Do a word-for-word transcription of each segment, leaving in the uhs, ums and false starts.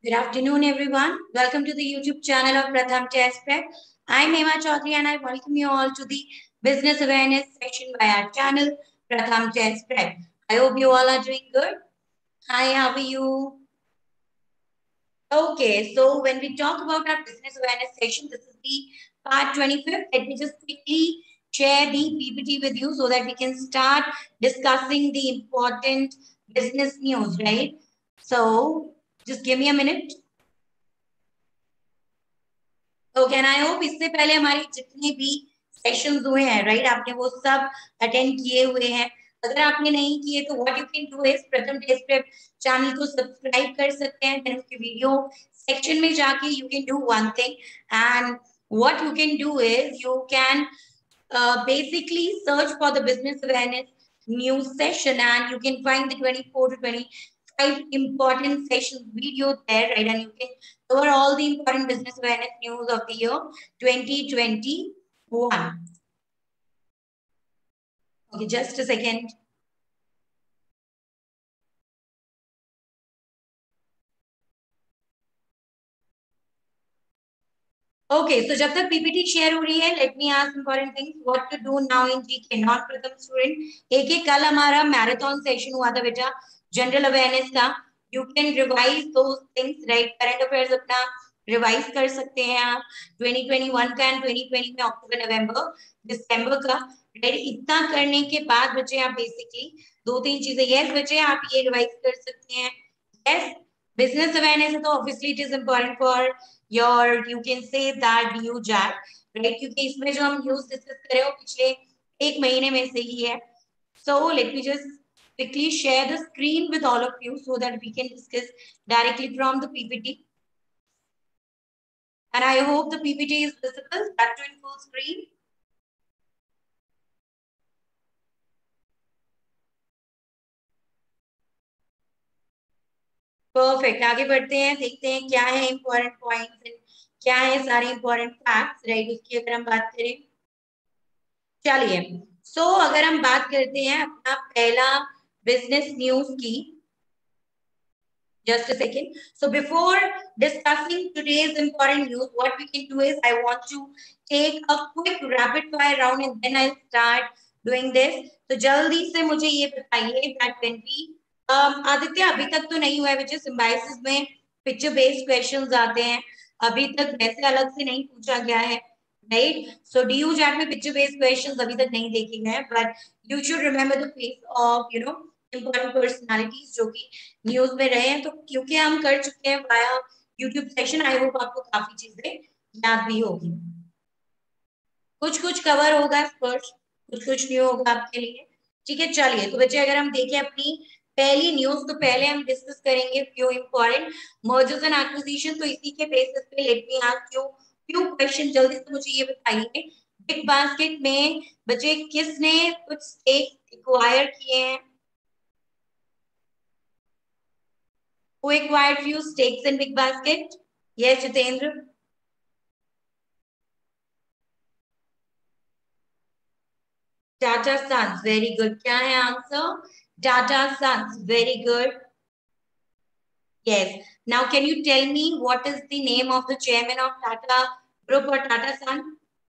Good afternoon, everyone. Welcome to the YouTube channel of Pratham Test Prep. I'm Hema Chaudhary and I welcome you all to the business awareness section by our channel, Pratham Test Prep. I hope you all are doing good. Hi, how are you? Okay, so when we talk about our business awareness section, this is the part twenty-fifth. Let me just quickly share the P P T with you so that we can start discussing the important business news, right? So just give me a minute. Okay and I hope इससे पहले हमारे जितने भी sessions हुए हैं right आपने वो सब अटेंड किए हुए हैं अगर आपने नहीं किए तो what you can do is Pratham test prep channel को सब्सक्राइब कर सकते हैं देन उसके वीडियो सेक्शन में जाके you can do one thing and what you can do is you can basically search for the business awareness news session and you can find the twenty-four to twenty-five important sessions video there, right? And you can cover all the important business awareness news of the year twenty twenty-one. Okay, just a second. Okay, so जब तक PPT share हो रही है, let me ask important things. What to do now in G K? Not Pratham student. एक एक कल हमारा marathon session हुआ था बेटा, जनरल अवेयरनेस का. You can revise those things, right? Current affairs अपना रिवाइज कर सकते हैं आप. twenty twenty-one का एंड twenty twenty में अक्टूबर नवंबर दिसंबर का, राइट? इतना करने के बाद बच्चे आप बेसिकली दो तीन चीजें, यस बच्चे आप ये रिवाइज कर सकते हैं. यस, बिजनेस अवेयरनेस है तो obviously it is important for your you can say that new jack, right? क्योंकि इसमें जो हम न्यूज डिस्कस कर रहे हो पिछले एक महीने में से ही है. So let me just quickly share the screen with all of you so that we can discuss directly from the P P T. And I hope the P P T is visible, that too in full screen. Perfect, आगे बढ़ते हैं, देखते हैं क्या है important points, क्या है सारे इंपॉर्टेंट फैक्ट्स, राइट? उसकी अगर हम बात करें, चलिए. सो so, अगर हम बात करते हैं अपना पहला बिजनेस न्यूज की, just a second. So before discussing today's important news, what we can do is I want to take a quick rapid fire round and then I'll start doing this. तो जल्दी से मुझे ये बताइए that when we um, Aditya अभी तक तो नहीं हुआ है बच्चे, सिम्बायोसिस में पिक्चर बेस्ड क्वेश्चंस आते हैं, अभी तक वैसे अलग से नहीं पूछा गया है, right? So D U JAT में पिक्चर बेस्ड क्वेश्चंस अभी तक नहीं देखे गए, but you should remember the face of you know important personalities जो कि न्यूज में रहे हैं. तो क्योंकि हम कर चुके हैं via YouTube session, I hope आपको काफी चीजें याद भी होगी, कुछ कुछ कवर होगा फर्स्ट, कुछ कुछ न्यू होगा आपके लिए, ठीक है? चलिए, तो बच्चे अगर हम देखें अपनी पहली न्यूज, तो पहले हम डिस्कस करेंगे few important mergers and acquisition. तो इसी के बेसिस पे let me ask you few question. जल्दी से मुझे ये बताइए, बिग बास्केट में बच्चे किसने कुछ स्टेक एक्वायर किए हैं? Who acquired few stakes in Big Basket? Yes, Jitendra. Tata Sons. Very good. क्या है answer? Tata Sons. Very good. Yes. Now, can you tell me what is the name of the chairman of Tata Group or Tata Sons?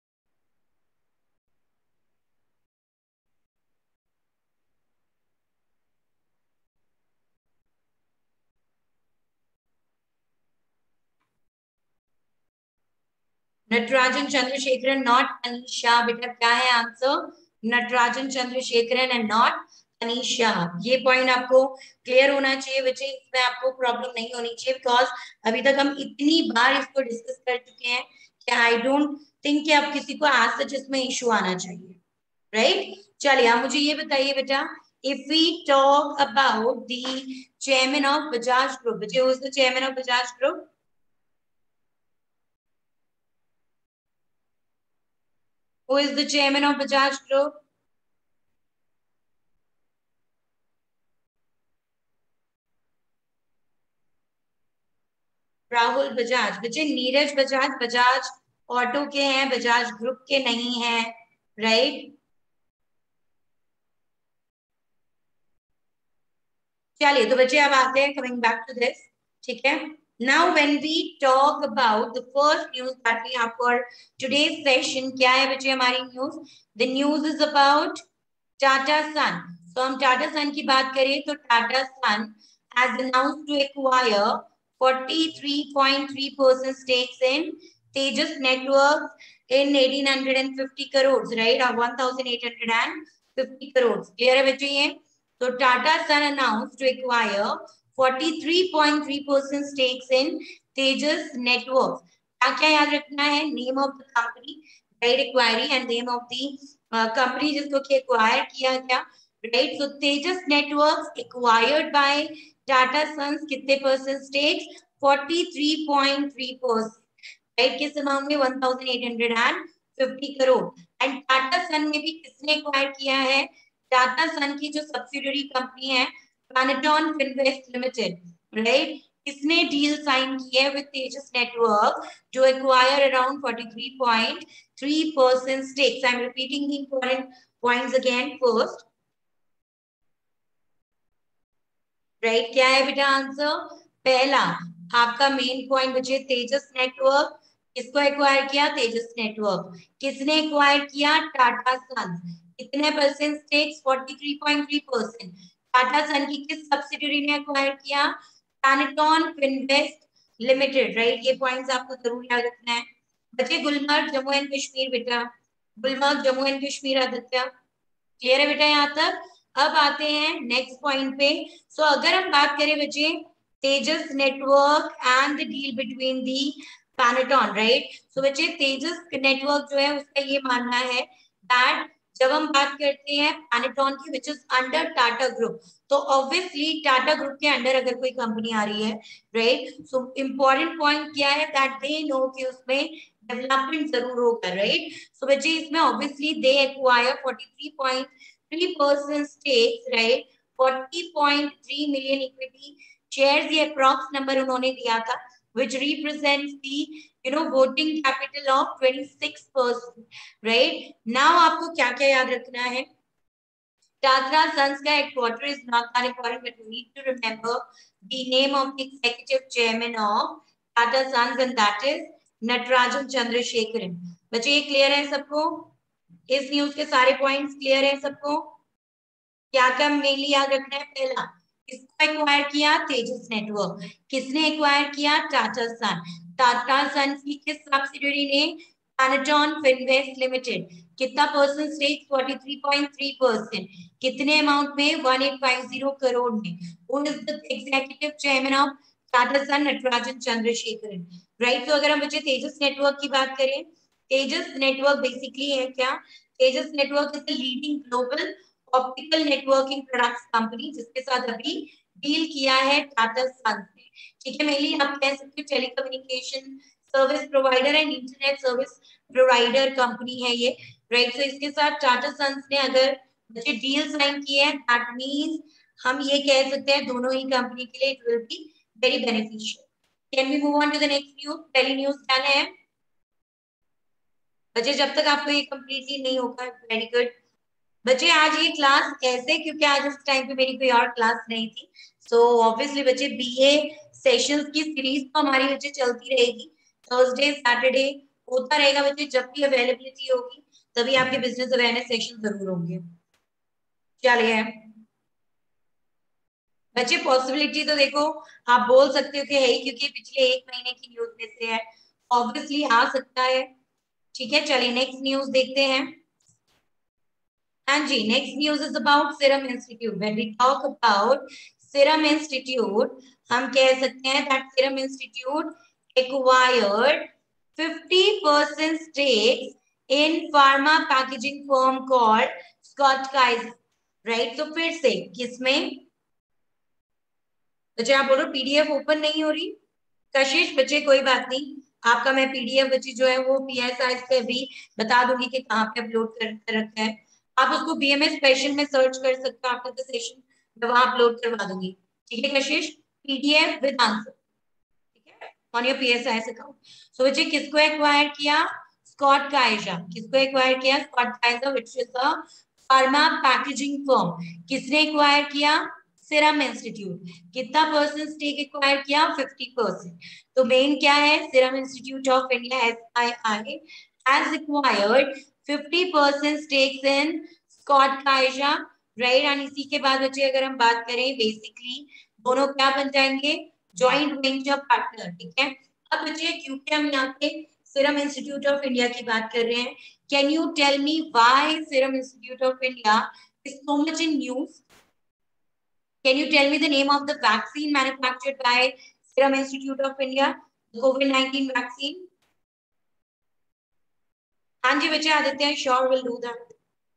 Natarajan Chandrasekaran, not Anisha. बेटा क्या है answer? Natarajan Chandrasekaran and not Anisha. ये point आपको clear होना चाहिए बच्चे, इसमें आपको प्रॉब्लम नहीं होनी चाहिए, बिकॉज अभी तक हम इतनी बार इसको डिस्कस कर चुके हैं कि आई डोंट थिंक कि अब किसी को आज सच इसमें इशू आना चाहिए, राइट? चलिए, आप मुझे ये बताइए बेटा, if we talk about the chairman of Bajaj group, बच्चे who is the chairman of Bajaj group? Who is the chairman of Bajaj Group? Rahul Bajaj. बच्चे नीरज बजाज बजाज ऑटो के हैं, बजाज ग्रुप के नहीं हैं, राइट? चलिए, तो बच्चे अब आते हैं, कमिंग बैक टू दिस, ठीक है? Now when we talk about the first news that we have for today's session, क्या है बच्चे हमारी news? The news is about Tata Sun. So हम Tata Sun की बात करें तो Tata Sun has announced to acquire forty-three point three percent stakes in Tejas Networks in eighteen fifty crores, right? Or one thousand eight hundred fifty crores. Clear है बच्चे ये? So Tata Sun announced to acquire forty-three point three percent stakes in Tejas Networks. क्या क्या याद रखना है? Name of the company, right? Acquiry and name of the uh, company जिसको कि acquire किया गया, right? So Tejas Networks acquired by Tata Sons कितने percent stakes? forty-three point three percent, right? किस amount में? one thousand eight hundred fifty crore. And Tata Sun में भी किसने acquire किया है? Tata Sun की जो subsidiary company है Panaton Finvest Limited, right? किसने डील साइन की है with Tejas network to acquire around forty-three point three percent stakes. I'm repeating the important points again first. Right, क्या है बेटा आंसर? पहला आपका मेन पॉइंट बचे तेजस नेटवर्क. किसको एक्वायर किया? तेजस नेटवर्क. किसने एक्वायर किया? टाटा सन्स. कितने percent stakes? forty-three point three percent. Tata son की किस सब्सिडियरी ने एक्वायर किया? Panatone Finvest limited, right? ये पॉइंट्स आपको जरूर याद रखना है बच्चे. गुलमर्ग जम्मू एंड कश्मीर बेटा, गुलमर्ग जम्मू एंड कश्मीर. आदित्य क्लियर है बेटा यहाँ तक? अब आते हैं नेक्स्ट पॉइंट पे. सो so, अगर हम बात करें बच्चे Tejas network and the deal between the Panatone, right? So बच्चे तेजस नेटवर्क जो है उसका ये मानना है दैट जब हम बात करते हैं पैनेटॉन की which is under Tata group, तो ऑब्वियसली टाटा ग्रुप के अंडर अगर कोई कंपनी आ रही है, राइट? सो इम्पोर्टेंट पॉइंट क्या है? दैट दे नो कि उसमें डेवलपमेंट जरूर होगा, राइट? सो बच्चे इसमें obviously they acquire forty-three point three percent stakes, right? forty point three million equity shares, ये अप्रॉक्स नंबर उन्होंने दिया था, which represents the you know voting capital of twenty-six percent, right? Now आपको क्या क्या याद रखना है? Tata Sons का headquarter is not that important, but you need to remember the name of the executive chairman of Tata Sons, and that is Natarajan Chandrasekharan. बच्चे ये clear है सबको? इस न्यूज के सारे पॉइंट्स क्लियर है सबको? क्या क्या मेनली याद रखना है? पहला, किसको एक्वायर किया? तेजस नेटवर्क. किसने एक्वायर किया? टाटा सन. टाटा सन की किस सब्सिडियरी ने? Panatone Finvest limited. कितना percent stake? forty-three point three percent. कितने अमाउंट में? eighteen fifty करोड़ में. Who is the executive chairman of Tata Sons? Natarajan Chandrasekaran, right? तो अगर हम बच्चे तेजस नेटवर्क की बात करें, तेजस नेटवर्क बेसिकली है क्या? Tejas network is the leading global optical networking products company जिसके साथ अभी डील किया है टाटा सन्स ने, ठीक है? मेनली आप कह सकते हो telecommunication service provider and internet service provider company है ये, राइट? सो इसके साथ टाटा सन्स ने अगर बच्चे डील साइन किए हैं, दैट मींस हम ये कह सकते हैं दोनों ही कंपनी के लिए it will be very beneficial. Can we move on to the next news? पहली न्यूज डन है बच्चे. जब तक आपको ये कंप्लीटली नहीं होगा, वेरी गुड बच्चे. आज ये क्लास कैसे? क्योंकि आज इस टाइम पे मेरी कोई और क्लास नहीं थी. सो ऑब्वियसली बच्चे बीए सेशंस की सीरीज तो हमारी बच्चे चलती रहेगी. थर्सडे सैटरडे होता रहेगा बच्चे. जब भी अवेलेबिलिटी होगी तभी आपके बिजनेस अवेयरनेस सेशन जरूर होंगे. चलिए बच्चे, पॉसिबिलिटी तो देखो आप बोल सकते हो कि है ही, क्योंकि पिछले एक महीने की न्यूज में से है, ऑब्वियसली आ सकता है, ठीक है? चलिए नेक्स्ट न्यूज देखते हैं. And G, next news is about Serum Institute. When we talk about Serum Institute, हम कह सकते हैं that Serum Institute acquired fifty percent stakes in pharma packaging firm called Scott Kaiser, right? तो फिर से किसमें? बच्चे आप बोलो पीडीएफ ओपन नहीं हो रही. कशिश बच्चे कोई बात नहीं, आपका मैं पीडीएफ बच्चे जो है वो पीएसआई पे भी बता दूंगी कि कहाँ पे अपलोड कर रखा है. आप उसको बीएमएस स्पेशल में सर्च कर सकते हो. आपका सेशन मैं वहां अपलोड करवा दूंगी, ठीक है कशिश? पीडीएफ विद आंसर, ठीक है? On your PSI account. So बच्चे किसको एक्वायर किया? Schott Kaiser. किसको एक्वायर किया? Schott Kaiser, which is a pharma packaging firm. किसने एक्वायर किया? सीरम इंस्टीट्यूट कितना परसेंट स्टेक एक्वायर किया, फिफ्टी परसेंट। तो मेन क्या है, Serum Institute of India S I I has acquired fifty percent stakes in Schott Kaisha, right. And इसी के बाद बच्चे अगर हम बात करें, बेसिकली दोनों क्या बन जाएंगे, जॉइंट वेंचर पार्टनर, ठीक है। अब बच्चे क्योंकि हम यहाँ पे सीरम इंस्टीट्यूट ऑफ इंडिया की बात कर रहे हैं, can you tell me why Serum Institute of India is so much in news? Can you tell me the name of the vaccine manufactured by Serum Institute of India, the COVID nineteen vaccine? हाँ जी बच्चे, Aditya, sure will do that.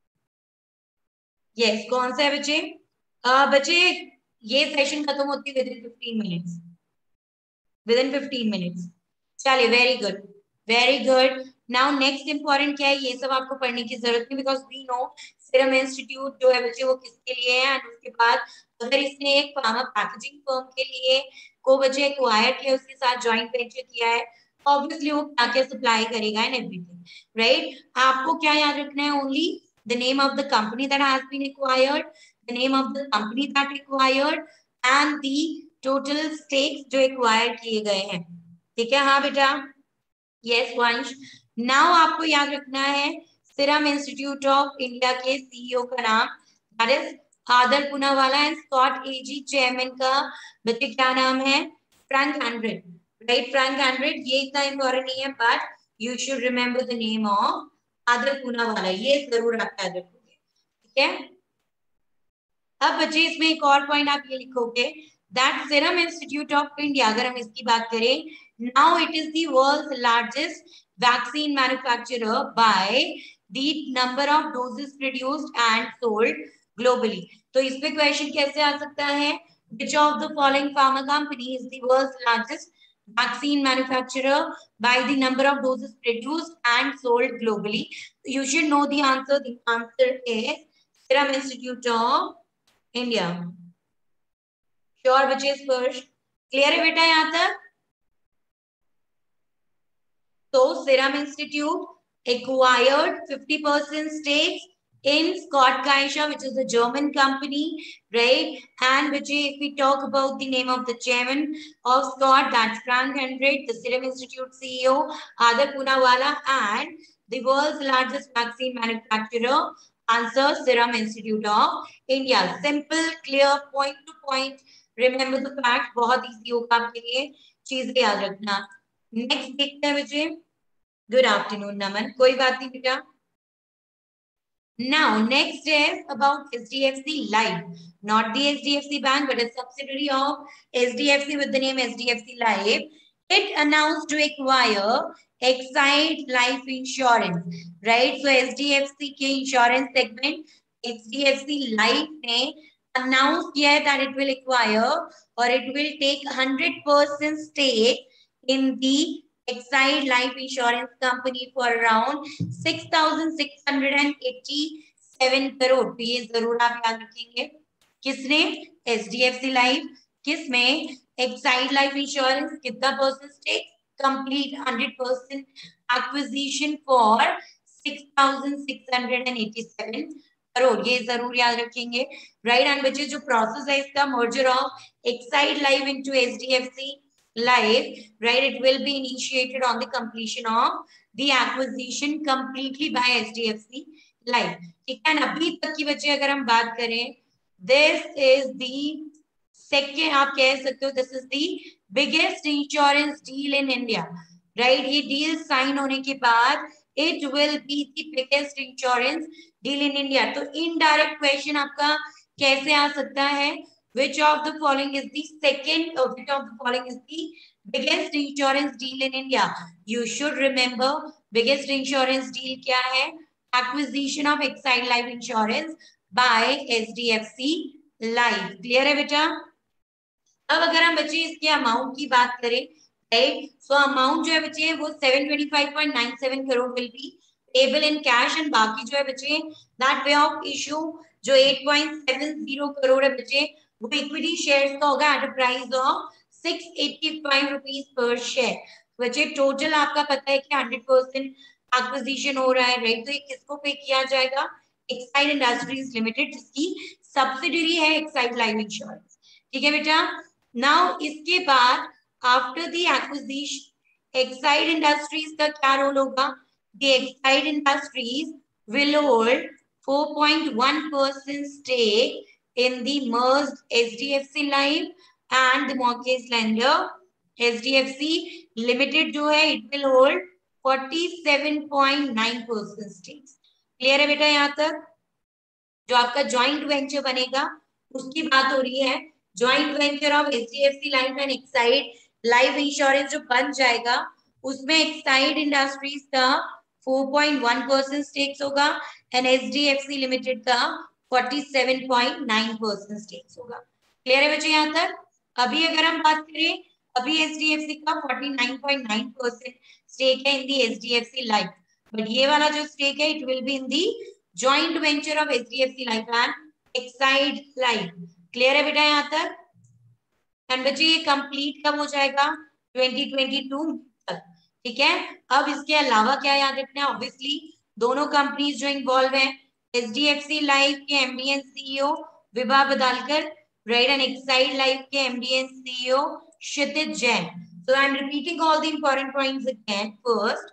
Yes, कौन सा है बच्चे? uh, बच्चे ये session खत्म होती है within fifteen minutes, within fifteen minutes. चलिए, very good, very good. Now next important क्या है, ये सब आपको पढ़ने की जरूरत नहीं, because we know Serum Institute जो है बच्चे वो किसके लिए है। एंड उसके बाद अगर इसने एक फार्मा पैकेजिंग फर्म के लिए को बच्चे एक्वायर किया, उसके साथ जॉइंट वेंचर किया है, ऑब्वियसली वो क्या क्या सप्लाई करेगा एंड एवरीथिंग, राइट। आपको क्या याद रखना है, only the name of the company that has been acquired, the name of the company that acquired and the total stakes जो एक्वायर किए गए हैं, ठीक है। हाँ बेटा, यस वंश। नाउ आपको याद रखना है सीरम इंस्टीट्यूट ऑफ इंडिया के सीईओ का नाम, that is Adar Poonawalla, and Schott AG chairman का बच्चे क्या नाम है, Frank Heinrich, right. Frank Heinrich, ये इतना इंपॉर्टेंट नहीं है, but you should remember the name of Adar Poonawalla, ये जरूर आप याद रखोगे, ठीक है। अब बच्चे इसमें एक और पॉइंट आप ये लिखोगे, that Serum Institute of India, अगर हम इसकी बात करें, now it is the world's largest vaccine manufacturer by the number of doses produced and sold globally. तो इस पे क्वेश्चन कैसे आ सकता है, which of the following pharma company is the world's largest vaccine manufacturer by the number of doses produced and sold globally? You should know the answer. The answer is Serum Institute of India. Sure बच्चे, Sparsh clear है बेटा यहां तक? तो Serum Institute acquired fifty percent stakes in Scott Kaisha, which is a German company, right? And which, if we talk about the name of the chairman of Scott, that's Frank Hendrick, the Serum Institute C E O, Adar Poonawalla, and the world's largest vaccine manufacturer, answer Serum Institute of India. Simple, clear, point to point. Remember the fact, बहुत easy होगा आपके लिए, चीजें याद रखना। Next देखते हैं बच्चे। गुड आफ्टरनून नमन, कोई बात नहीं बेटा। Now, next is about H D F C Life, not the H D F C Bank, but a subsidiary of H D F C with the name H D F C Life. It announced to acquire Exide Life Insurance, right? So H D F C के insurance segment H D F C Life ने announce किया है that it will acquire or it will take one hundred percent stake in the Exide Life Insurance Company for around six thousand six hundred eighty-seven crore. तो ये जरूर आप याद रखेंगे, किसने, H D F C Life, किसमें, Exide Life Insurance, कितना percent stake, complete hundred percent acquisition for six thousand six hundred eighty-seven crore, ये जरूर याद रखेंगे, राइट। एंड बच्चे जो प्रोसेस है इसका, merger of Exide Life into H D F C Life, right? It will be initiated on the completion of the acquisition completely by H D F C Life, ठीक है। अभी तक की बच्चे अगर हम बात करें, this is the second, आप कह सकते हो this is the biggest insurance deal in India, right? ये डील साइन होने के बाद it will be the biggest insurance deal in India। तो इनडायरेक्ट क्वेश्चन आपका कैसे आ सकता है, which of the following is the second, or which of the following is the biggest insurance deal in India? You should remember biggest insurance deal क्या है, acquisition of Exide Life Insurance by H D F C Life। Clear है बेटा? अब अगर हम बच्चे इसके amount की बात करें, राइट, सो अमाउंट जो है बच्चे वो seven twenty-five point nine seven crore will be payable in cash, and बाकी जो है बच्चे दैट वे ऑफ इशू जो eight point seven zero crore है बच्चे वो इक्विटी शेयर्स का होगा at a price of six eighty-five rupees per share. बच्चे टोटल आपका पता है कि हंड्रेड परसेंट एक्विजिशन हो रहा है, राइट। तो ये किसको पे किया जाएगा, एक्साइड इंडस्ट्रीज लिमिटेड, जिसकी सब्सिडरी है एक्साइड लाइफ इंश्योरेंस। ठीक है बेटा। नाउ इसके बाद after the acquisition Exide Industries का क्या रोल होगा? The Exide Industries will hold four point one percent stake in the merged H D F C Life and the mortgage lender H D F C Limited जो है it will hold forty-seven point nine percent stakes। Clear है बेटा? यहाँ तक जो आपका joint venture बनेगा उसकी बात हो रही है। Joint venture of H D F C life and Exide Life Insurance जो बन जाएगा उसमें एक्साइड इंडस्ट्रीज का four point one percent stakes होगा and H D F C limited का forty-seven point nine percent stakes होगा। क्लियर है बच्चे यहाँ तक? अभी अगर हम बात करें, अभी H D F C का forty-nine point nine percent stake है in the H D F C life, but ये वाला जो स्टेक है it will be in the joint venture of H D F C life and Exide life. Clear है बेटा यहाँ तक? And बच्चे ये कंप्लीट कब हो जाएगा? twenty twenty-two तक। ठीक है। अब इसके अलावा क्या याद रखना है? ऑब्वियसली दोनों कंपनीज जो इन्वॉल्व है, H D F C life के M D and C E O Vibha Padalkar, right, and Exide life के M D and C E O Kshitij Jain. So I'm repeating all the important points again. First,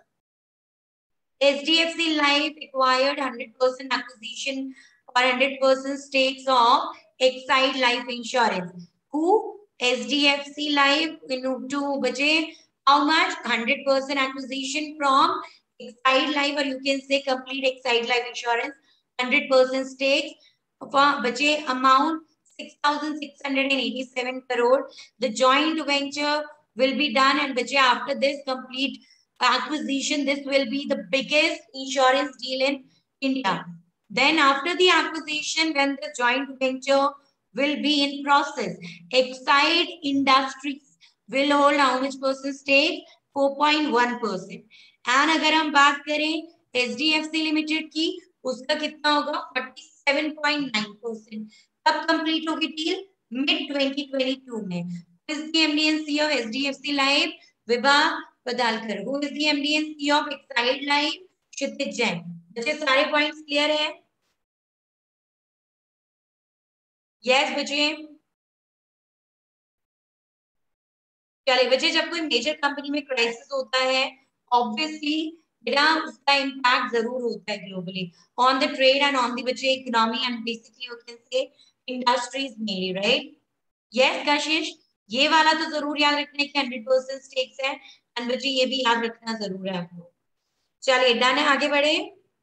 H D F C Life acquired one hundred percent acquisition or one hundred percent stakes of Exide Life Insurance. Who? H D F C Life to बचे how much? one hundred percent acquisition from Exide Life, or you can say complete Exide Life Insurance, one hundred percent stakes for बचे amount six thousand six hundred eighty-seven crore. The joint venture will be done, and बचे after this complete acquisition, this will be the biggest insurance deal in India. Then after the acquisition, when the joint venture will be in process, Exide Industries will hold how much percent stake? four point one percent. And अगर हम बात करें H D F C Limited की, उसका कितना होगा? forty-seven point nine percent. कब complete होगी डील? मिड twenty twenty-two में। Who is the M D and C E O of H D F C Life? Vibha बदालकर। Who is the M D and C E O of Exide Life? क्षितिज जैन। बच्चे सारे points clear है? Yes बच्चे। चलिए बच्चे, जब कोई major company में crisis होता है ऑब्वियसली बेटा उसका इम्पैक्ट जरूर होता है globally on the trade and on the बच्चे economy and basically you can say industries mainly, right? Yes Kashish, ये वाला तो जरूर याद रखना है कि हंड्रेड परसेंट स्टेक्स है, एंड बच्चे ये भी याद रखना जरूर है आपको। चलिए डन है, आगे बढ़े।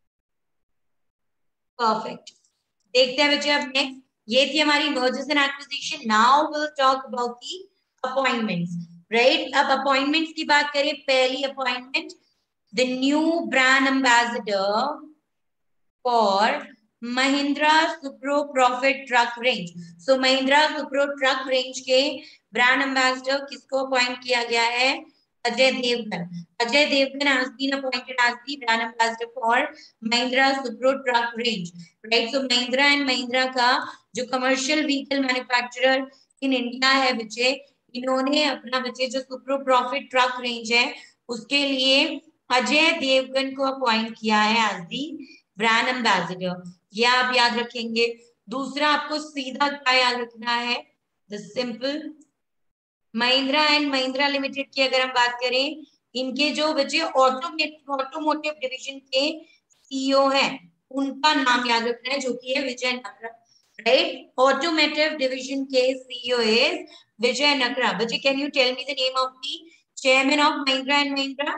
परफेक्ट। देखते हैं बच्चे अब नेक्स्ट। ये थी हमारी mergers and acquisition. Now will talk about the appointments, right? अब अपॉइंटमेंट्स की बात करें, पहली appointment the new brand ambassador for Mahindra Supro profit truck range. So Mahindra Supro truck range के ब्रांड एम्बेसडर किसको अपॉइंट किया गया है? Ajay Devgan. Ajay Devgan has been appointed as the brand ambassador for Mahindra Supro truck range, right? So Mahindra and Mahindra का जो commercial vehicle manufacturer in India है बच्चे, इन्होंने अपना बच्चे जो सुप्रो प्रॉफिट ट्रक रेंज है उसके लिए अजय देवगन को अपॉइंट किया है एज दी ब्रांड एम्बेसडर। ये आप याद रखेंगे। दूसरा आपको सीधा क्या याद रखना है? The simple Mahindra and Mahindra limited की अगर हम बात करें, इनके जो बच्चे ऑटोमोटिव डिवीजन के सीईओ हैं उनका नाम याद रखना है जो कि है Vijay Nakra, right? Automotive division के सीईओ इज विजय नकरा। बच्चे can you tell me the name of the chairman of Mahindra and Mahindra?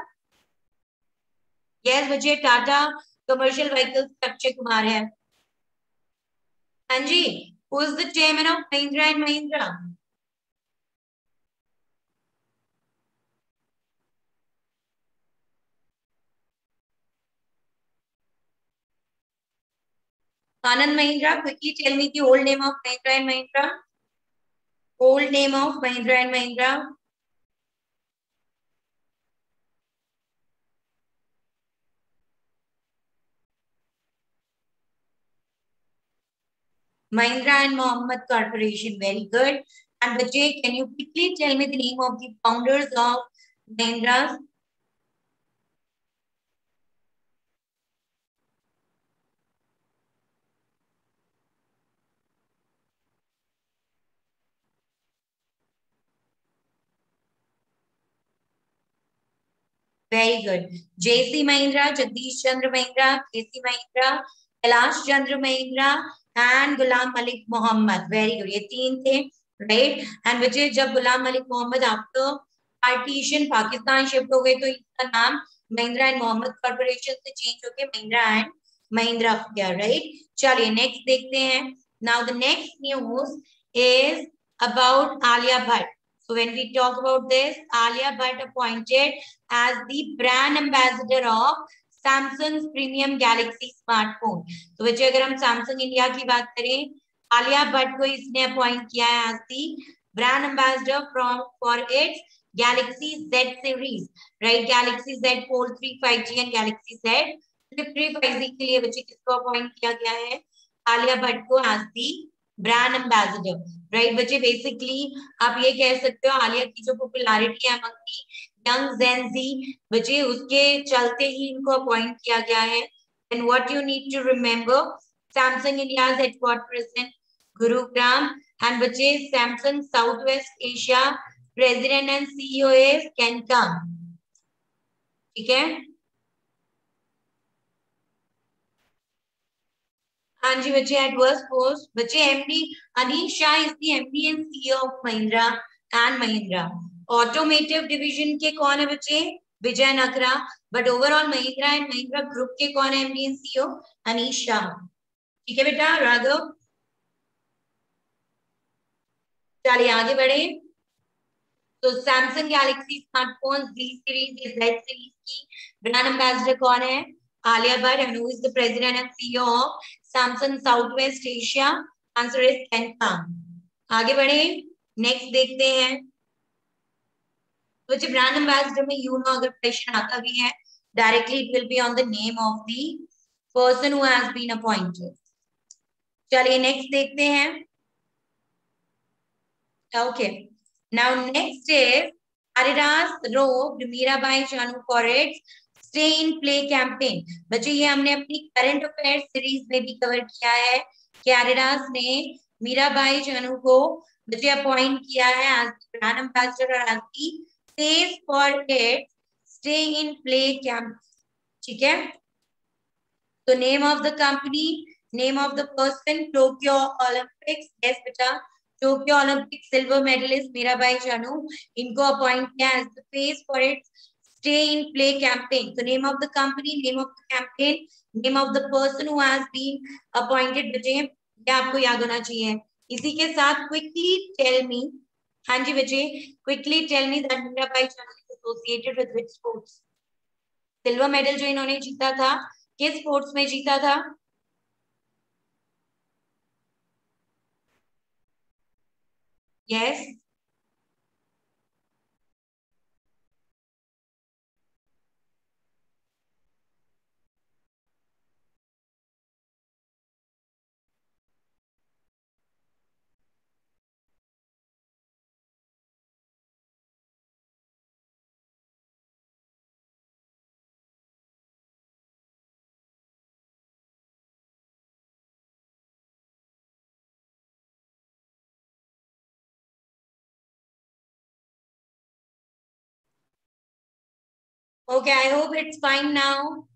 Yes बच्चे, टाटा कमर्शियल व्हीकल्स अक्षय कुमार है। हाँ जी, who is the chairman of Mahindra and Mahindra? Anand Mahindra. Quickly tell me the old name of Mahindra and Mahindra. Old name of Mahindra and Mahindra. Mahindra and Mohammed Corporation. Very good. And Vijay, can you quickly tell me the name of the founders of Mahindra? Very good. J C Mahindra, Jagdish Chandra Mahindra, K C Mahindra, Kailash Chandra Mahindra and Ghulam Malik Mohammed. Very good. ये तीन थे, right. And Vijay, जब Ghulam Malik Mohammed after partition Pakistan shift हो गए तो इसका नाम Mahindra and Mohammed corporation से चेंज होके महिंद्रा एंड महिंद्रा हो गया, राइट. चलिए नेक्स्ट देखते हैं. Now the next news is about Alia Bhatt. So when we talk about this, Alia Bhatt appointed as the brand ambassador of Samsung's premium Galaxy smartphone. तो बच्चे अगर हम Samsung इंडिया की बात करें, आलिया भट्ट को इसने अपॉइंट किया है as the brand ambassador from for its Galaxy Z series, right? Galaxy Z Fold three five G and Galaxy Z Flip three five G के लिए बच्चे किसको अपॉइंट किया गया है? आलिया भट्ट को as the brand ambassador, right. बच्चे बेसिकली आप ये कह सकते हो आलिया की जो पॉपुलैरिटी है अमंग दी यंग जेन जी, बच्चे उसके चलते ही इनको अपॉइंट किया गया है. And what you need to remember, Samsung India headquarter is in Gurugram. And बच्चे Samsung South West Asia president and CEO is Ken Kang. ठीक है. हाँ जी बच्चे, एडवर्स पोस्ट. बच्चे MD Anish Shah is the MD and CEO of Mahindra and Mahindra. Automotive division के कौन है बच्चे? Vijay Nakra. But overall Mahindra and Mahindra group के कौन है MD and CEO? Anish Shah. ठीक है बेटा. राघव, चलिए आगे बढ़े. तो Samsung Galaxy smartphone G series या जेड सीरीज की ब्रांड एम्बेसडर कौन है? Alia Bhatt. And who is the president and CEO of Samsung South West Asia? Answer is Ken Kang. आगे बढ़े, नेक्स्ट देखते हैं. तो ब्रांड एम्बेसडर में यू नो अगर क्वेश्चन आता भी है directly it will be on the name of the person who has been appointed. चलिए नेक्स्ट देखते हैं. Okay, now next is Adidas roped Mirabai Chanu for its Stay in Play campaign. बच्चे ये हमने अपनी करंट अफेयर सीरीज में भी cover किया है कि Adidas ने मीराबाई चानू को बच्चे अपॉइंट किया है एज ब्रांड एम्बेसडर और as the face for it stay in play camp. ठीक है. तो name of the company, name of the person, Tokyo Olympics. Yes बेटा, Tokyo Olympic silver medallist Mirabai Chanu, इनको अपॉइंट किया as the face for its stay in play campaign. तो name of the company, name of the campaign, name of the person who has been appointed. बच्चे ये आपको याद होना चाहिए. इसी के साथ क्विकली टेल मी, हाँ जी बच्चे, quickly tell me that Mirabai Chanu is associated with which sports? Silver medal जो इन्होंने जीता था किस स्पोर्ट्स में जीता था? Yes. Okay, I hope it's fine now.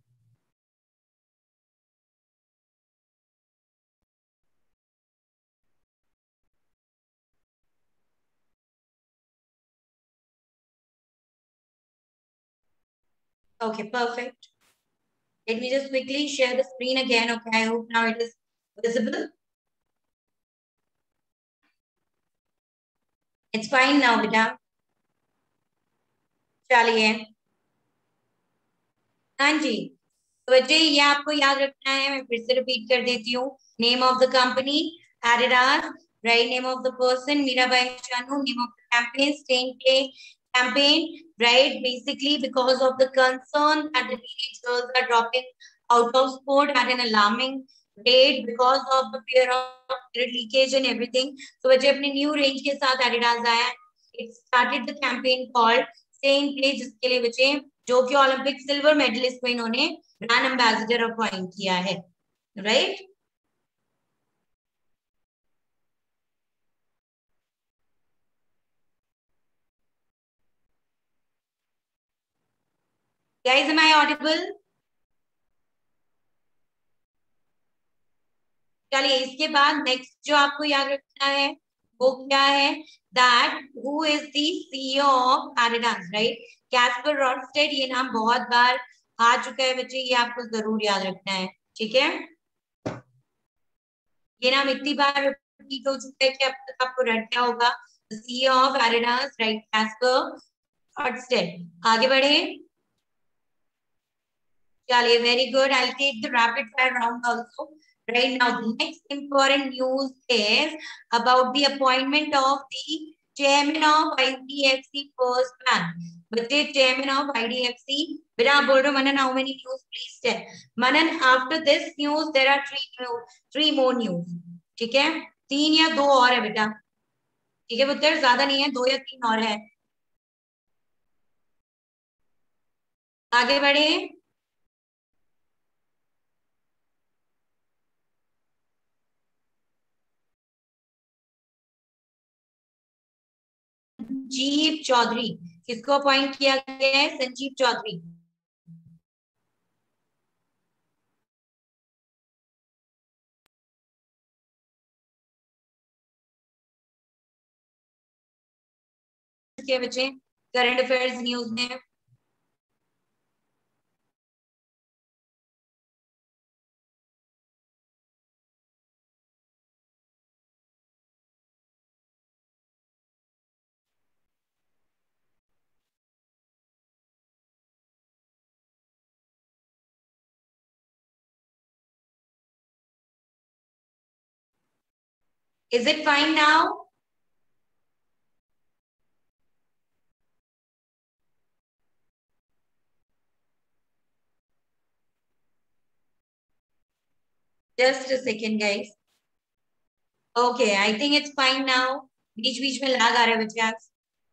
Okay, perfect. Let me just quickly share the screen again. Okay, I hope now it is visible. It's fine now, बेटा. चलिए. हाँ जी. तो बच्चे ये आपको याद रखना है, मैं फिर से रिपीट कर देती हूँ. Name of the company Adidas, right? Name of the person Mirabai Chanu. Name of the campaign Stay in Play campaign, right? Basically because of the concern that the teenage girls are dropping out of sport at an alarming rate because of the fear of leakage and everything. So बच्चे अपने new range के साथ Adidas आया. It started the campaign called Stay in Play, जिसके लिए बच्चे Tokyo Olympic silver medallist को इन्होंने ब्रांड एम्बेसडर अपॉइंट किया है, right. Guys, am I audible? चलिए, इसके बाद नेक्स्ट जो आपको याद रखना है वो क्या है, that who is the CEO of Adidas, right? Kasper Rorsted, ये नाम बहुत बार आ चुका है बच्चे, ये आपको जरूर याद रखना है, ठीक है? ये नाम इतनी बार रिपीट हो चुका है कि अब तक आपको रट गया होगा, CEO of Adidas, right? Kasper Rorsted. आगे बढ़े, चलिए, very good. I'll take the rapid fire round also. Right now, the next important news is about the appointment of the chairman of I D F C First Bank. बच्चे, chairman of I D F C, बेटा आप बोल रहे हो मनन, how many news please tell? Manan, after this news there are three new, three more news. ठीक है, तीन या दो और है बेटा, ठीक है पुत्र, ज्यादा नहीं है, दो या तीन और है। आगे बढ़े, संजीव चौधरी, किसको अपॉइंट किया गया है? संजीव चौधरी। के बच्चे करंट अफेयर्स न्यूज में is it fine now? Just a second guys. Okay, I think it's fine now. बीच बीच में लैग आ रहा है बच्चे आज,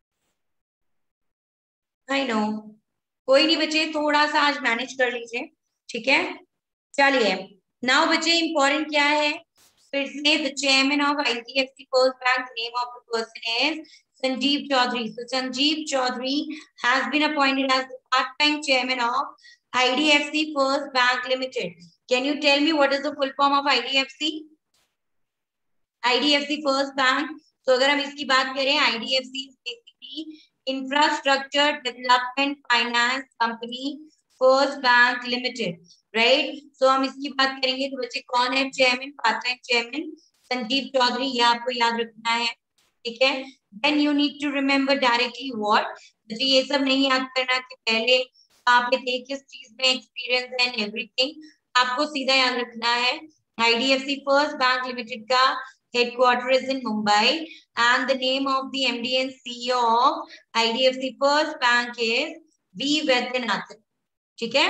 आई नो। कोई नहीं बच्चे, थोड़ा सा आज मैनेज कर लीजिए, ठीक है? चलिए, नाउ बच्चे इंपॉर्टेंट क्या है फिर से, the chairman of IDFC first bank, name of the person is Sanjeev Chaudhary. So Sanjeev Chaudhary has been appointed as the part-time chairman of I D F C First Bank Limited. Can you tell me what is the full form of I D F C? I D F C First Bank. तो अगर हम इसकी बात करें, I D F C basically infrastructure development finance company first bank limited, right? So हम इसकी बात करेंगे तो बच्चे कौन है chairman? Part time chairman Sanjeev Chaudhary, ये आपको याद रखना है, ठीक है? Then you need to remember directly what, बच्चे ये सब नहीं याद करना कि पहले आप थे किस चीज में एक्सपीरियंस एंड एवरीथिंग, आपको सीधा याद रखना है आईडीएफसी फर्स्ट बैंक लिमिटेड का headquarter is in Mumbai and the name of the M D and C E O of I D F C First Bank is V Vaidyanathan, ठीक है?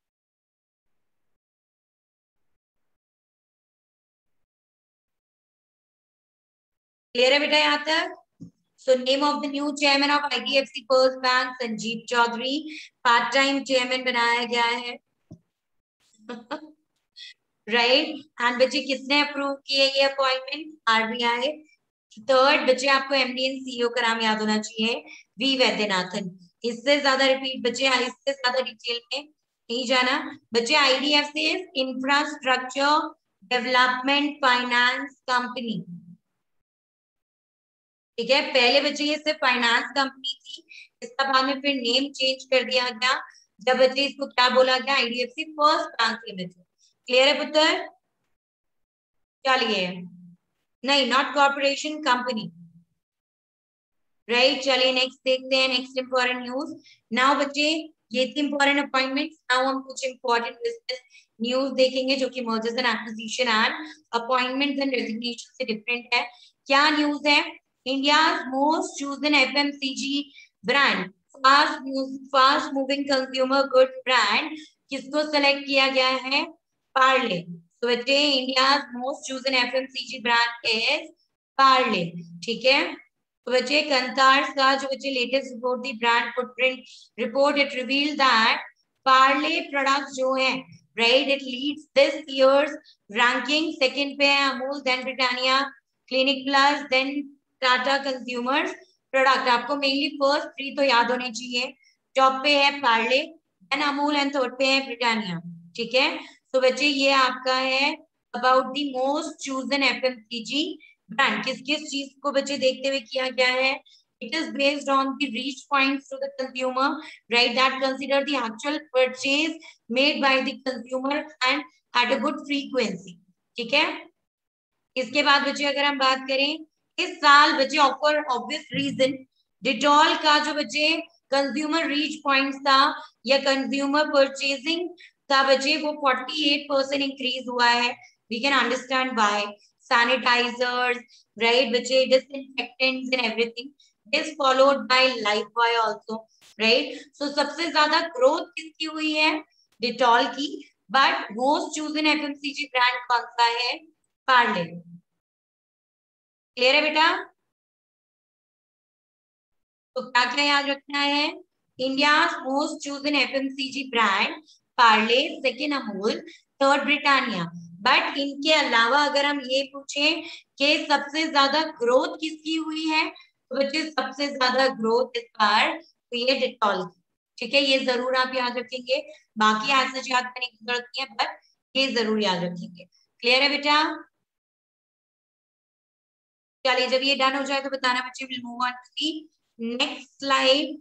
Clear है बेटा यहाँ तक? So name of the new chairman of I D F C First Bank Sanjeev Chaudhary, part time chairman बनाया गया है, right? And बच्चे किसने अप्रूव किए ये अपॉइंटमेंट? आरबीआई। थर्ड बच्चे आपको एमडी एंड सीईओ का नाम याद होना चाहिए, वी वैद्यनाथन। इससे ज्यादा रिपीट बच्चे, इससे ज्यादा डिटेल में नहीं जाना बच्चे। IDFC infrastructure development finance company, ठीक है? पहले बच्चे ये सिर्फ फाइनेंस कंपनी थी, इसका बाद में फिर नेम चेंज कर दिया गया, जब बच्चे इसको क्या बोला गया? IDFC first bank limited. Clear है पुत्र? चलिए, नहीं, नॉट कॉर्पोरेशन, कंपनी, राइट? चलिए नेक्स्ट देखते हैं, नेक्स्ट इंपॉर्टेंट न्यूज। नाउ बच्चे ये थी इंपॉर्टेंट अपॉइंटमेंट, नाउ हम कुछ इंपॉर्टेंट बिजनेस न्यूज देखेंगे जो कि mergers and acquisition and appointments and resignation से डिफरेंट है। क्या न्यूज है? India most chosen FMCG brand, fast fast moving consumer good brand, किसको सेलेक्ट किया गया है? पार्ले। तो बच्चे India most chosen FMCG brand is Parle, ठीक है? तो बच्चे कंतार्स का जो बच्चे लेटेस्ट रिपोर्ट दी, brand footprint report, it reveal that Parle products जो है, right, it leads this year's ranking. Second पे है Amul, then Britannia, clinic plus, then Tata consumers product. आपको मेनली फर्स्ट थ्री तो याद होने चाहिए। टॉप पे है Parle, then Amul and third पे है ब्रिटानिया। ठीक है, तो बच्चे ये आपका है about the most chosen FMCG brand. किस किस चीज को बच्चे देखते हुए किया गया है? It is based on the reach points to the consumer, right? That consider the actual purchase made by the consumer and at a good frequency. ठीक है, इसके बाद बच्चे अगर हम बात करें इस साल बच्चे ऑफर ऑब्वियस रीजन डिटॉल का जो बच्चे कंज्यूमर रीच पॉइंट था या कंज्यूमर परचेजिंग था बच्चे वो अड़तालीस परसेंट इंक्रीज हुआ है। We can understand by sanitizers, right बच्चे, disinfectants and everything. This followed by Lifebuoy also, right. So सबसे ज्यादा ग्रोथ किसकी हुई है? डिटॉल की। But most chosen FMCG brand कौन सा है? पार्ले। क्लियर है बेटा? तो क्या क्या याद रखना है? India most chosen FMCG brand Parle, second Amul, third Britannia. But इनके अलावा अगर हम ये पूछें कि सबसे ज्यादा ग्रोथ किसकी हुई है, तो बच्चे सबसे ज्यादा ग्रोथ इस बार हुई है डिटॉल की। ठीक है, ये जरूर आप याद रखेंगे। बाकी आज से याद करने की जरूरत नहीं है, पर ये जरूर याद रखेंगे। क्लियर है बेटा? चलिए, जब ये डन हो जाए तो बताना बच्चे। Will move on to the next slide.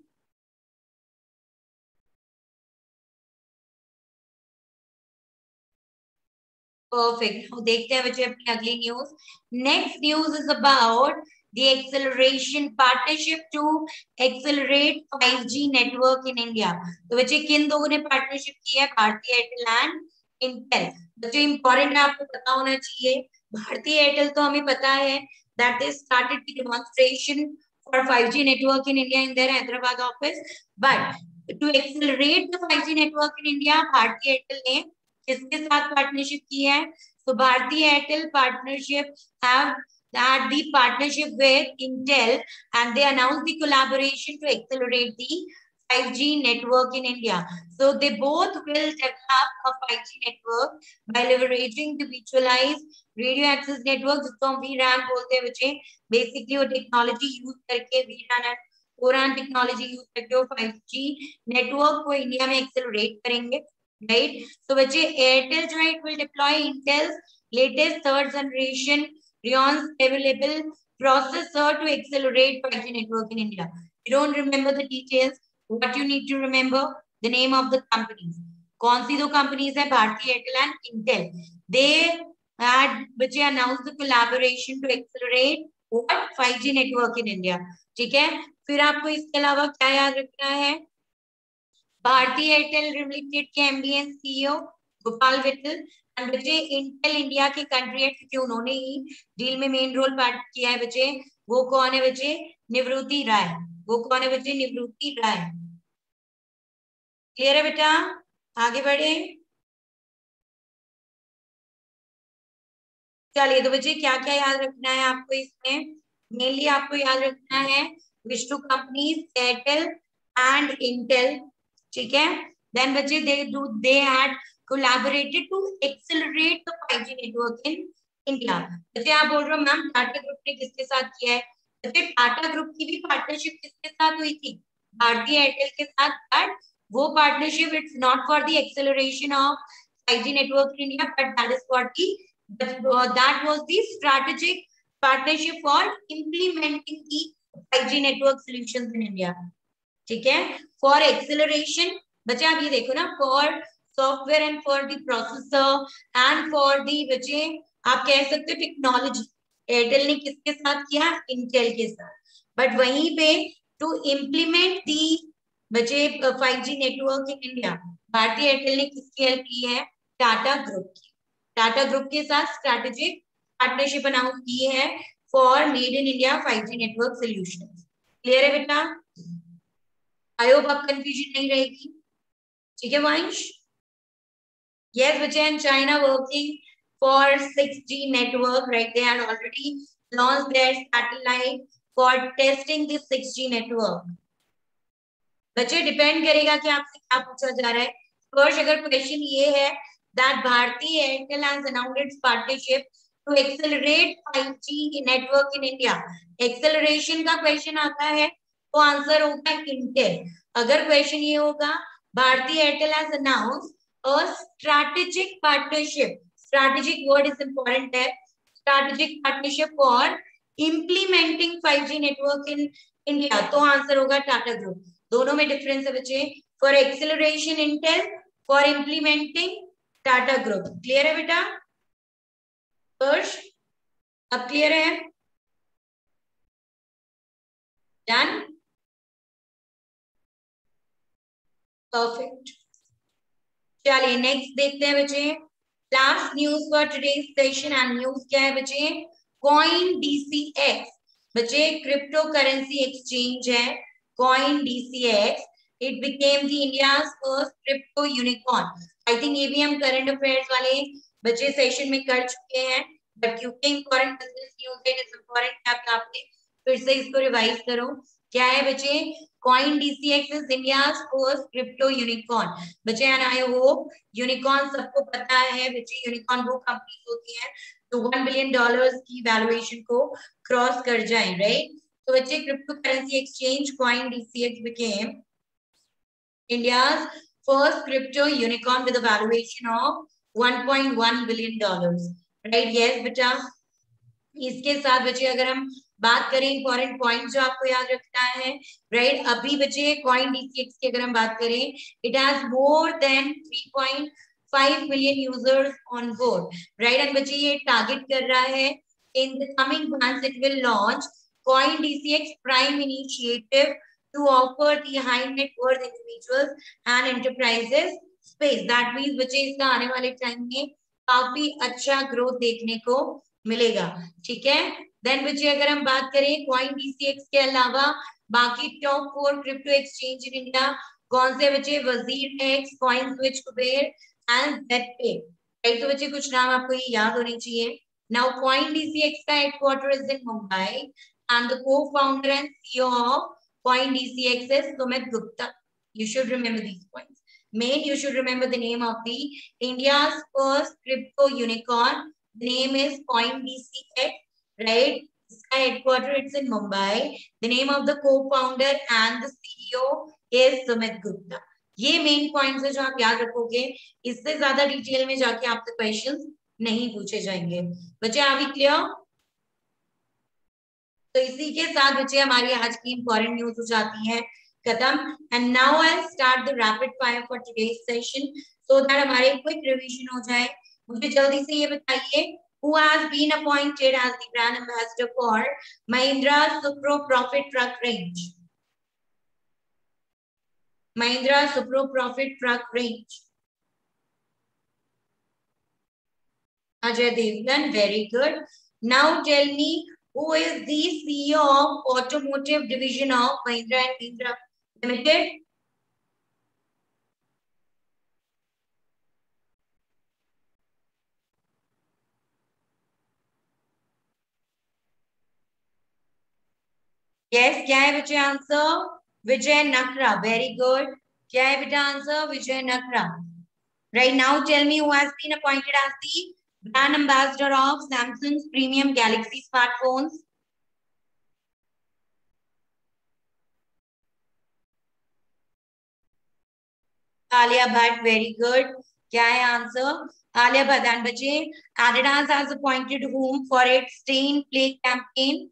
Perfect, देखते हैं बच्चे अपनी अगली news. Next news is about the acceleration partnership to accelerate five G network in India। तो बच्चे किन दोनों ने पार्टनरशिप की है? Bharti Airtel and Intel. बच्चे इंपॉर्टेंट आपको पता होना चाहिए, भारती एयरटेल तो हमें पता है that they started the demonstration for five G network in India in their Hyderabad office, but to accelerate the five G network in India, Bharti Airtel ने किसके साथ पार्टनरशिप की है? तो Bharti Airtel partnership have that the partnership with Intel, and they announced the collaboration to accelerate the five G network in India. So they both will develop a five G network by leveraging the virtualized radio access network, जिसको हम V RAN बोलते हैं बच्चे। Basically वो technology use करके V RAN and O RAN technology use करके वो five G network को इंडिया में एक्सेलरेट करेंगे, राइट। तो बच्चे एयरटेल जो है it will deploy Intel's latest third generation Rion's available processor to accelerate five G network in India. You don't remember the details. What you need to remember the name of the companies. कौन सी दो companies है? Bharti Airtel and Intel. They had which announced the collaboration to accelerate what five G network in India. ठीक है, फिर आपको इसके अलावा क्या याद रखना है? भारती एयरटेल लिमिटेड के MD CEO Gopal Vittal and बच्चे इंटेल इंडिया के कंट्री हेड, क्योंकि उन्होंने ही डील में मेन रोल पार्ट किया है बच्चे। वो कौन है बच्चे? निवृत्ति राय। वो कौन है बच्चे? निवृत्ति राय। क्लियर है बेटा? आगे बढ़े। चलिए, तो बच्चे क्या क्या याद रखना है आपको इसमें? मेनली आपको याद रखना है which two companies, Airtel and Intel. ठीक है, देन बच्चे they do they had collaborated to accelerate the five G network in India। जैसे आप बोल रहे हो मैम टाटा ग्रुप ने किसके साथ किया है? जैसे टाटा ग्रुप की भी पार्टनरशिप किसके साथ हुई थी? भारतीय एयरटेल के साथ। बट वो partnership it's not for the acceleration of five G network in India, but that is for the that was the strategic partnership for implementing the five G network solutions in India। ठीक है, for acceleration बच्चे आप ये देखो ना, for software and for the processor and for the बच्चे आप कह सकते हो टेक्नोलॉजी। एयरटेल ने किसके साथ किया? इंटेल के साथ। बट वहीं पे टू इम्प्लीमेंट दी बच्चे five G network in India, Bharti Airtel ने किसकी हेल्प की है? टाटा ग्रुप की। टाटा ग्रुप के साथ स्ट्रैटेजिक पार्टनरशिप अनाउंस की है for made in India five G network solution. Clear है बेटा? आई होप आप कंफ्यूजन नहीं रहेगी। ठीक है वंश? Yes, बच्चे, and China working for six G network, right? They had already launched their satellite for testing the six G network. बच्चे डिपेंड करेगा कि आपसे क्या पूछा जा रहा है। फर्स्ट अगर क्वेश्चन ये है that Bharti Airtel has announced its partnership to accelerate five G network in India. Acceleration का क्वेश्चन आता है तो आंसर होगा इंटेल। अगर क्वेश्चन ये होगा Bharti Airtel has announced a strategic partnership. Strategic word is important है. Strategic partnership for implementing five G network in India. तो आंसर होगा टाटा ग्रुप. दोनों में डिफरेंस है बच्चे. For acceleration Intel, for implementing Tata group. Clear है बेटा? हर्ष, अब क्लियर है? डन? परफेक्ट. चलिए नेक्स्ट देखते हैं बच्चे. Last news for today's session and news क्या है बच्चे? Coin DCX. बच्चे क्रिप्टो करेंसी एक्सचेंज है coin DCX. It became the India's first crypto unicorn. I think ये भी हम करंट अफेयर्स वाले बच्चे सेशन में कर चुके हैं, बट क्योंकि इम्पोर्टेंट बिजनेस न्यूज है, इट इज इम्पोर्टेंट आप आपने फिर से इसको रिवाइज करो. क्या है बच्चे? Coin DCX is India's first crypto unicorn. बच्चे एंड आई होप यूनिकॉर्न सबको पता है बच्चे. यूनिकॉर्न वो कंपनीज होती हैं तो वन बिलियन डॉलर्स की वैल्यूएशन को क्रॉस कर जाए, राइट? तो बच्चे crypto currency exchange coin DCX became India's first crypto unicorn with a valuation of one point one billion dollars. Right? Yes, बेटा. इसके साथ बच्चे अगर हम बात करें इंपॉर्टेंट पॉइंट जो आपको याद रखना है, राइट? अभी बच्चे कॉइन डीसीएक्स की अगर हम बात करें, it has more than three point five million users on board, right? And बच्चे ये टारगेट कर रहा है in the coming months it will launch coin DCX prime initiative to offer the high net worth individuals and enterprises space. That means बच्चे इसका आने वाले time में काफी अच्छा ग्रोथ देखने को मिलेगा. ठीक है? देन बच्चे अगर हम बात करें कॉइन डीसीएक्स के अलावा बाकी top four crypto exchange in India कौन से बच्चे? Wazir X, coin switch, Kuber and ZebPay. Right? तो बच्चे कुछ नाम आपको ये याद होने चाहिए. नाउ कॉइन डीसीएक्स का headquarter is in Mumbai and the co-founder and CEO of Coin D C X is Sumit Gupta. You should remember these points. Main, you should remember the name of the India's first crypto unicorn. The name is Coin D C X, right? Its headquarters it's in Mumbai. The name of the co-founder and the C E O is Sumit Gupta. ये main points है जो आप याद रखोगे. इससे ज्यादा detail में जाके आपसे क्वेश्चंस नहीं पूछे जाएंगे. बच्चे आर वी क्लियर? तो इसी के साथ बच्चे हमारी आज की इंपॉर्टेंट न्यूज हो जाती है खत्म. And now I start the rapid fire for today's session so that हमारे क्विक रिवीजन हो जाए. मुझे जल्दी से ये बताइए, who has been appointed as the brand ambassador for Mahindra Supro Profit Truck range? Mahindra Supro Profit Truck range. Ajay Devgan, very good. Now tell me, who is the C E O of automotive division of Mahindra and Mahindra Limited? Yes, क्या है बच्चे answer? Vijay Nakra. Very good. क्या है बेटा answer? Vijay Nakra. Right now, tell me who has been appointed as the brand ambassador of Samsung's premium Galaxy smartphones? Alia Bhatt. Very good. क्या है answer? Alia Bhatt. And बच्चे Adidas has appointed whom for its Stay in Play campaign?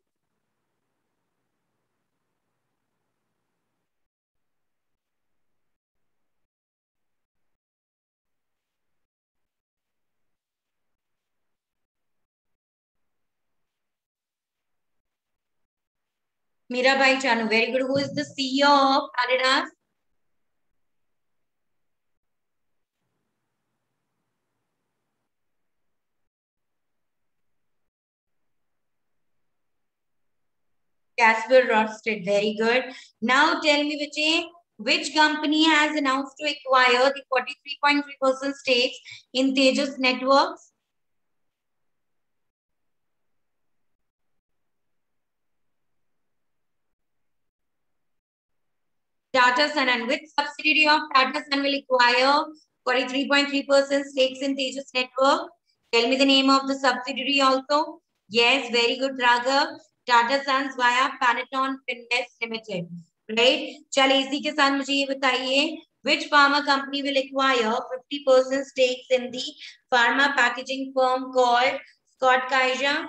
Mirabai Chanu. Very good. Who is the C E O of Adidas? Casper Rodsted. Very good. Now tell me, Vijay, which company has announced to acquire the forty-three point three percent stakes in Tejas Networks? Tata Sun. And which subsidiary of Tata Sun will acquire forty-three point three percent stakes in Tejas Network? Tell me the name of the subsidiary also. Yes, very good, Raghav. Tata Sons via Panaton Finvest Limited. Right right? चलिए इसी के साथ मुझे ये बताइए, Which pharma company will acquire fifty percent stakes in the pharma packaging firm called Scott Kaiser?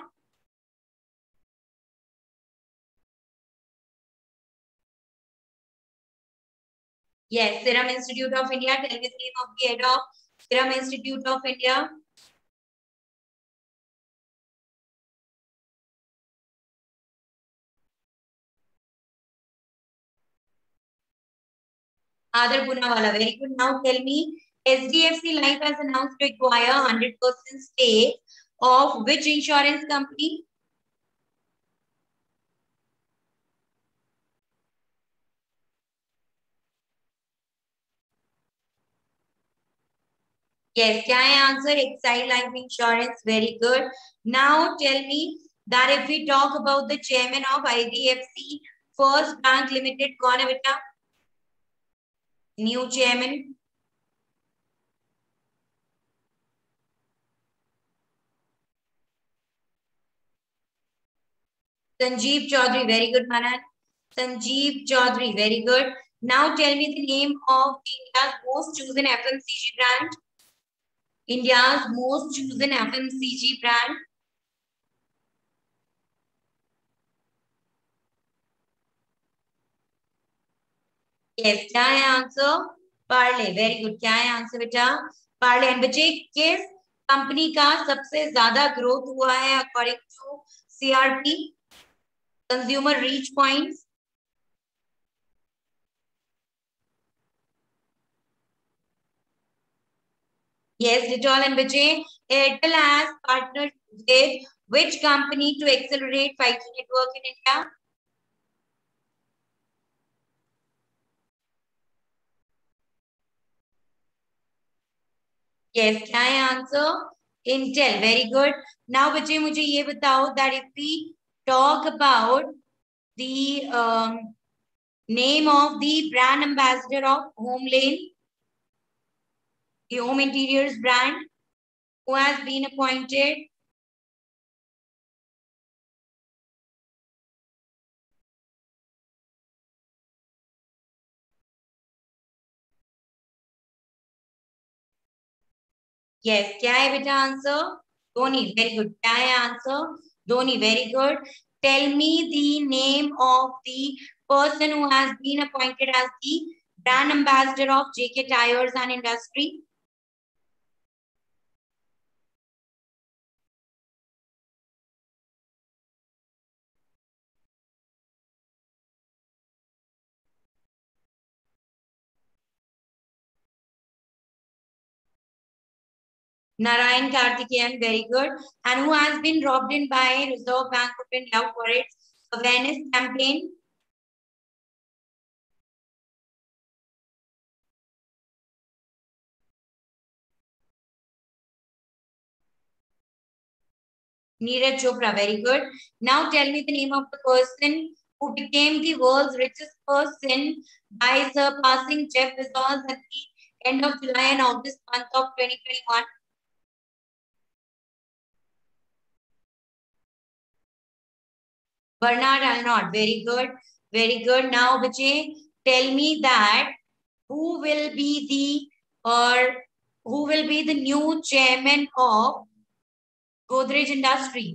Yes, Serum Institute of India. Tell me the name of the head of Serum Institute of India. Adar Poonawalla. Very good. Now tell me, H D F C Life has announced to acquire one hundred percent stake of which insurance company? Yes, क्या है answer? Exide Life Insurance. Very good. Now tell me that if we talk about the chairman of I D F C First Bank Limited, कौन है बेटा? New chairman. Sanjeev Chaudhary. Very good, Manan. Sanjeev Chaudhary. Very good. Now tell me the name of India's most chosen F M C G brand. India's most chosen F M C G brand. Yes, क्या है answer? Parle. Very good. क्या है answer बेटा? Parle. And बच्चे किस company का सबसे ज्यादा ग्रोथ हुआ है according to CRP, consumer reach points? Yes, Dettol. And बच्चे Airtel has partnered with which company to accelerate five G network in India? Yes, क्या है answer? Intel. Very good. Now बच्चे मुझे ये बताओ that if we talk about the um, name of the brand ambassador of Home Lane, the home interiors brand, who has been appointed? Yes, क्या है बेटा answer? Dhoni. Very good. क्या है answer? Dhoni. Very good. Tell me the name of the person who has been appointed as the brand ambassador of J K Tires and Industry. Narayan Karthikeyan. Very good. And who has been robbed in by Reserve Bank of India for its awareness campaign? Neeraj Chopra. Very good. Now tell me the name of the person who became the world's richest person by surpassing Jeff Bezos at the end of July and August month of twenty twenty-one. Bernard Arnault. Very good. Very good. Now, Vijay, tell me that who will be the or who will be the new chairman of Godrej Industries?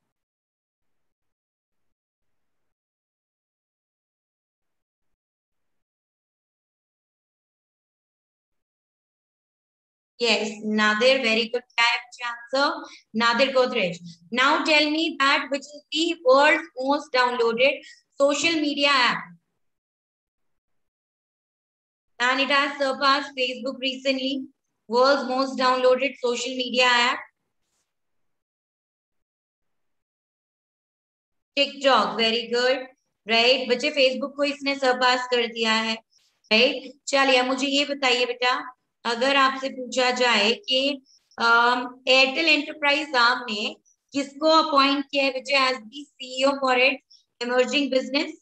Yes, Nadir. Very good answer. Nadir Godrej. Now tell me that which is the world's most downloaded social media app? And it has surpassed Facebook recently. World's most downloaded social media app? TikTok. Very good. Right बच्चे, Facebook को इसने सरपास कर दिया है. Right. चलिए मुझे ये बताइए बेटा, अगर आपसे पूछा जाए कि एयरटेल एंटरप्राइज आर्म ने किसको अपॉइंट किया है Vijay as the CEO for its emerging business?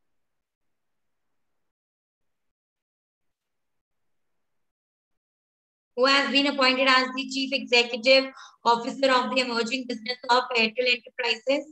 Who has been appointed as the chief executive officer of the emerging business of Airtel Enterprises?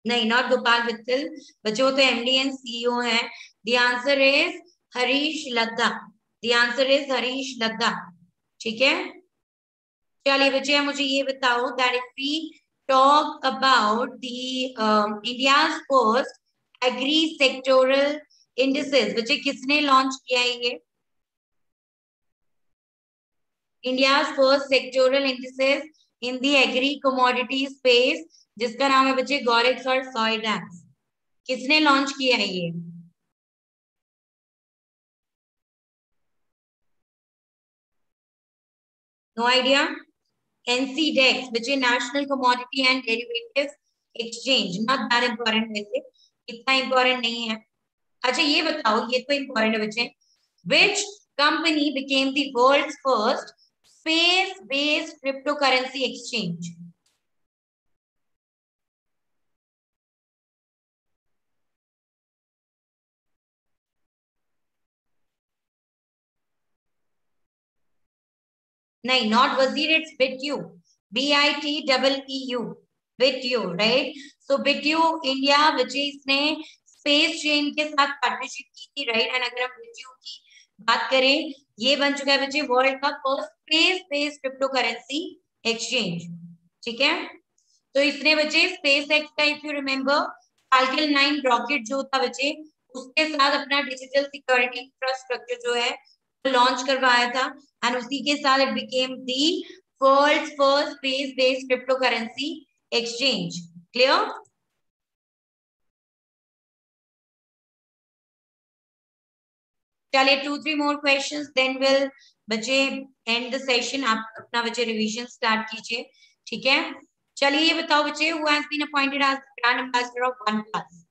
नहीं, नॉट गोपाल वित्तल बच्चे, वो तो एमडी एंड सीईओ हैं। The answer is Harish Ladda. The answer is Harish Ladda. ठीक है, चलिए बच्चे मुझे ये बताओ that if we talk about the India's first agri sectoral indices, बच्चे किसने लॉन्च किया है ये? India's first sectoral indices in the agri commodity space, जिसका नाम है बच्चे गॉरेक्स और सॉयडैक्स। किसने लॉन्च किया है ये? No idea? एनसीडेक्स बच्चे, national commodity and derivatives exchange. Not that important, वैसे इतना इंपॉर्टेंट नहीं है। अच्छा ये बताओ, ये तो इंपॉर्टेंट है बच्चे, which company became the world's first space based crypto currency exchange? नहीं, not Wazir, it's Bitu. B I T double E U, Bitu, right? So Bitu India बच्चे इसने स्पेस चेन के साथ पार्टनरशिप की थी, राइट? एंड अगर हम बिट्यू की बात करें, ये बन चुका है बच्चे वर्ल्ड का first space based crypto currency exchange. ठीक है, तो इसने बच्चे स्पेस एक्स का, if you remember, Falcon nine rocket जो था बच्चे, उसके साथ अपना डिजिटल सिक्योरिटी इंफ्रास्ट्रक्चर जो है लॉन्च करवाया था, एंड उसी के साथ it became the world's first space based crypto currency exchange. Clear? चलिए two three more questions then will बच्चे एंड द सेशन। आप अपना बच्चे रिवीजन स्टार्ट कीजिए। ठीक है, चलिए ये बताओ बच्चे, who has been appointed as brand ambassador of one plus?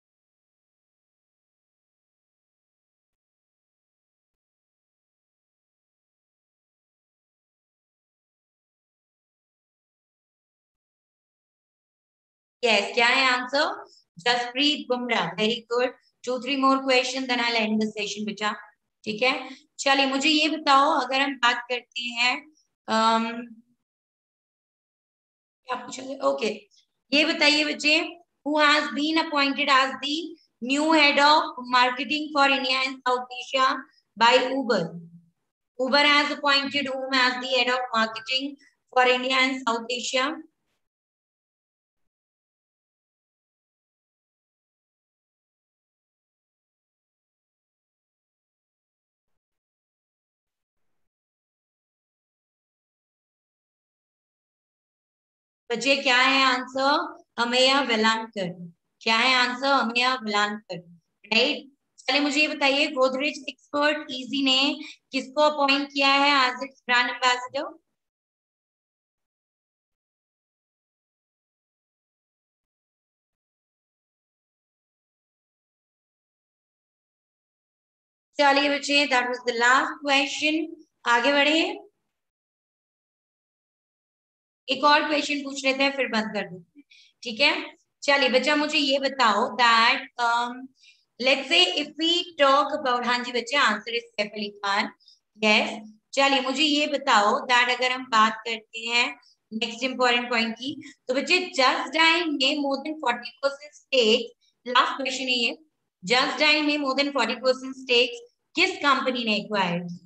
Yes, क्या है answer? Jasprit Bumrah. Very good. Two three more question then I end the session बेटा। ठीक है, चलिए मुझे ये बताओ, अगर हम बात करते हैं, um, क्या पूछोगे? ओके, ये बताइए बच्चे, who has been appointed as the new head of marketing for India and South Asia by Uber? Uber has appointed whom as the head of marketing for India and South Asia? बच्चे क्या है answer? Ameya Velankar. क्या है answer? Ameya Velankar, right? चलिए मुझे ये बताइए, Godrej expert easy ने किसको अपॉइंट किया है एज इट्स ब्रांड एम्बेसडर? चलिए बच्चे, that was the last question. आगे बढ़े, एक और क्वेश्चन पूछ लेते हैं फिर बंद कर देते हैं। ठीक है, चलिए बच्चा मुझे ये बताओ that let's say if we talk about, हाँ जी बच्चे, answer is Saif Ali Khan. Yes, चलिए मुझे ये बताओ दैट अगर हम बात करते हैं नेक्स्ट इंपॉर्टेंट पॉइंट की, तो बच्चे जस्ट डायल में more than forty percent stakes, last question है ये, जस्ट डायल में more than forty percent stakes किस कंपनी ने एक्वायर की?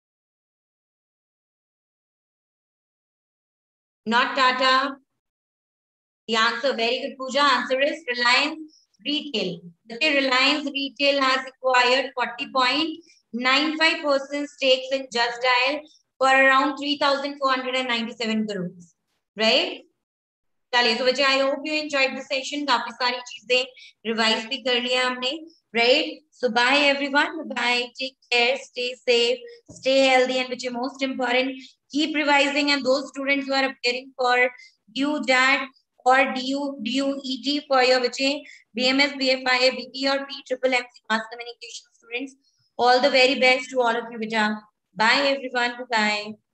Not Tata. The answer, very good, Pooja. Answer is Reliance Retail. The Reliance Retail has acquired forty point nine five percent stakes in Just Dial for around three thousand four hundred ninety-seven crores. Right? चलिए तो बच्चे, I hope you enjoyed the session. काफी सारी चीजें revise भी कर लिया हमने, right? So bye everyone, bye, take care, stay safe, stay healthy, and which is most important, keep revising, and those students who are appearing for D U J A T or D U D U E T for your बच्चे B M S, B F I A, B P or P triple M C mass communication students, all the very best to all of you बेटा। Bye everyone, bye bye।